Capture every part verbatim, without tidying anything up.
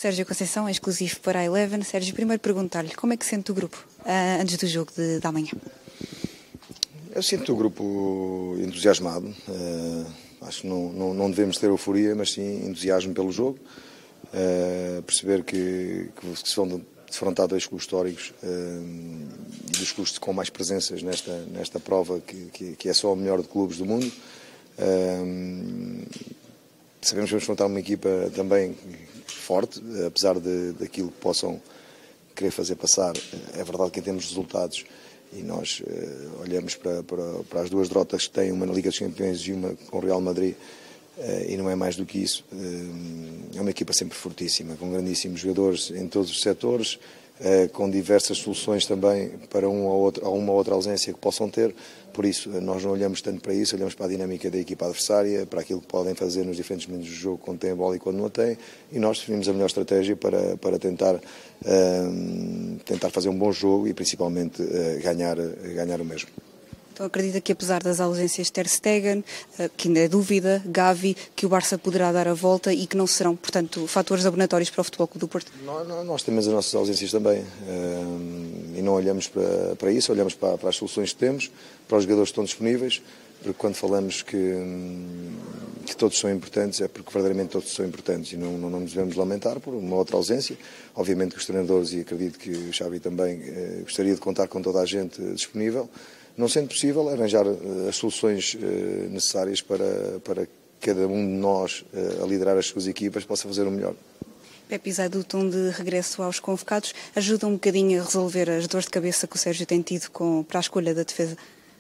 Sérgio Conceição, é exclusivo para a Eleven. Sérgio, primeiro perguntar-lhe como é que sente o grupo uh, antes do jogo de, de amanhã? Eu sinto o grupo entusiasmado. Uh, acho que não, não, não devemos ter euforia, mas sim entusiasmo pelo jogo. Uh, perceber que, que se vão defrontar dois clubes históricos uh, e dos clubes com mais presenças nesta, nesta prova, que, que, que é só o melhor de clubes do mundo. Uh, sabemos que vamos enfrentar uma equipa também forte, apesar de, daquilo que possam querer fazer passar. É verdade que em termos de resultados, e nós uh, olhamos para, para, para as duas derrotas que têm, uma na Liga dos Campeões e uma com o Real Madrid, uh, e não é mais do que isso. Uh, é uma equipa sempre fortíssima, com grandíssimos jogadores em todos os setores, uh, com diversas soluções também para um ou outro, uma ou outra ausência que possam ter. Por isso, nós não olhamos tanto para isso, olhamos para a dinâmica da equipa adversária, para aquilo que podem fazer nos diferentes momentos do jogo, quando têm a bola e quando não a têm, e nós definimos a melhor estratégia para, para tentar, uh, tentar fazer um bom jogo e principalmente uh, ganhar, ganhar o mesmo. Então acredita que apesar das ausências de Ter Stegen, uh, que ainda é dúvida, Gavi, que o Barça poderá dar a volta e que não serão, portanto, fatores abonatórios para o Futebol Clube do Porto? Nós, nós temos as nossas ausências também, uh, e não olhamos para, para isso, olhamos para, para as soluções que temos, para os jogadores que estão disponíveis, porque quando falamos que, que todos são importantes, é porque verdadeiramente todos são importantes e não, não, não nos devemos lamentar por uma outra ausência. Obviamente que os treinadores, e acredito que o Xavi também, eh, gostaria de contar com toda a gente disponível, não sendo possível arranjar as soluções eh, necessárias para, para cada um de nós eh, a liderar as suas equipas possa fazer o melhor. Pepe Isadu, o tom de regresso aos convocados, ajuda um bocadinho a resolver as dores de cabeça que o Sérgio tem tido com, para a escolha da defesa?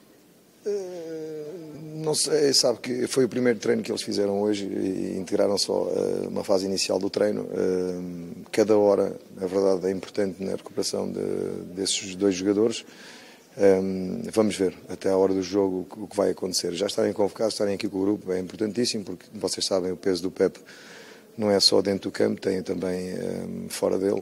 Não sei, sabe que foi o primeiro treino que eles fizeram hoje e integraram só uh, uma fase inicial do treino. Uh, cada hora, na verdade, é importante na recuperação de, desses dois jogadores. Um, vamos ver até a hora do jogo o que vai acontecer. Já estarem convocados, estarem aqui com o grupo é importantíssimo, porque vocês sabem, o peso do Pepe não é só dentro do campo, tem também um, fora dele.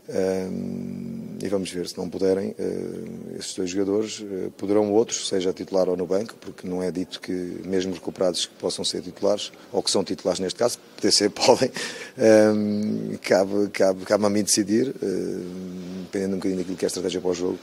Um, e vamos ver, se não puderem, uh, esses dois jogadores, uh, poderão outros, seja titular ou no banco, porque não é dito que mesmo recuperados que possam ser titulares, ou que são titulares neste caso, poder ser, podem. Um, cabe, cabe, cabe a mim decidir, uh, dependendo um bocadinho daquilo que é a estratégia para o jogo.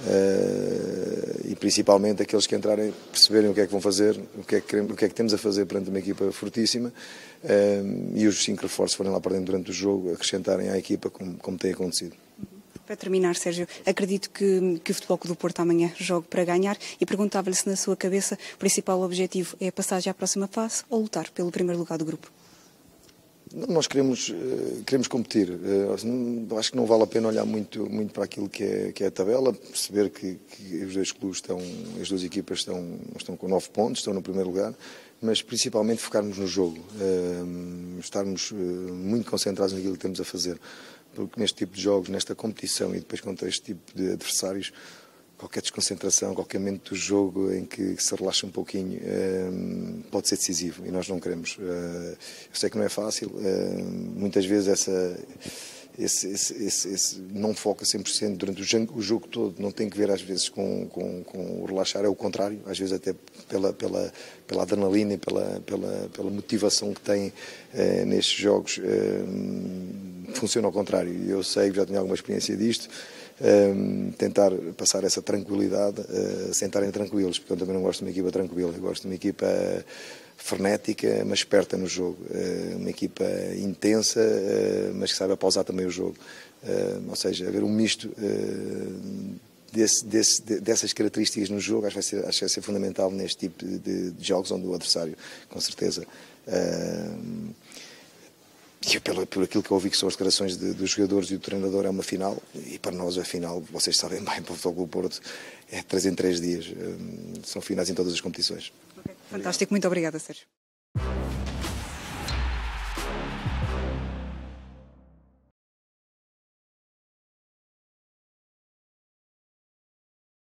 Uh, e principalmente aqueles que entrarem, perceberem o que é que vão fazer, o que é que, queremos, o que, é que temos a fazer perante uma equipa fortíssima, uh, e os cinco reforços forem lá para dentro durante o jogo, acrescentarem à equipa como, como tem acontecido. Para terminar, Sérgio, acredito que, que o Futebol Clube do Porto amanhã jogue para ganhar e perguntava-lhe se na sua cabeça o principal objetivo é a passagem à próxima fase ou lutar pelo primeiro lugar do grupo. Nós queremos, queremos competir. Acho que não vale a pena olhar muito, muito para aquilo que é, que é a tabela, perceber que, que os dois clubes estão, as duas equipas estão, estão com nove pontos, estão no primeiro lugar, mas principalmente focarmos no jogo, estarmos muito concentrados naquilo que temos a fazer, porque neste tipo de jogos, nesta competição e depois contra este tipo de adversários, qualquer desconcentração, qualquer momento do jogo em que se relaxa um pouquinho pode ser decisivo e nós não queremos. Eu sei que não é fácil, muitas vezes essa, esse, esse, esse, esse não foca cem por cento durante o jogo todo, não tem que ver às vezes com, com, com o relaxar, é o contrário, às vezes até pela, pela, pela adrenalina e pela, pela, pela motivação que tem nestes jogos, funciona ao contrário. Eu sei que já tenho alguma experiência disto. Um, tentar passar essa tranquilidade, uh, sentarem tranquilos, porque eu também não gosto de uma equipa tranquila, eu gosto de uma equipa frenética, mas esperta no jogo, uh, uma equipa intensa, uh, mas que saiba pausar também o jogo, uh, ou seja, haver um misto uh, desse, desse, dessas características no jogo, acho que vai ser, acho que vai ser fundamental neste tipo de, de jogos onde o adversário, com certeza, uh, e pelo, por aquilo que eu ouvi que são as declarações de, dos jogadores e do treinador, é uma final, e para nós a final, vocês sabem bem, para o Futebol Clube do Porto, é três em três dias, são finais em todas as competições. Okay. Fantástico, muito obrigada, Sérgio.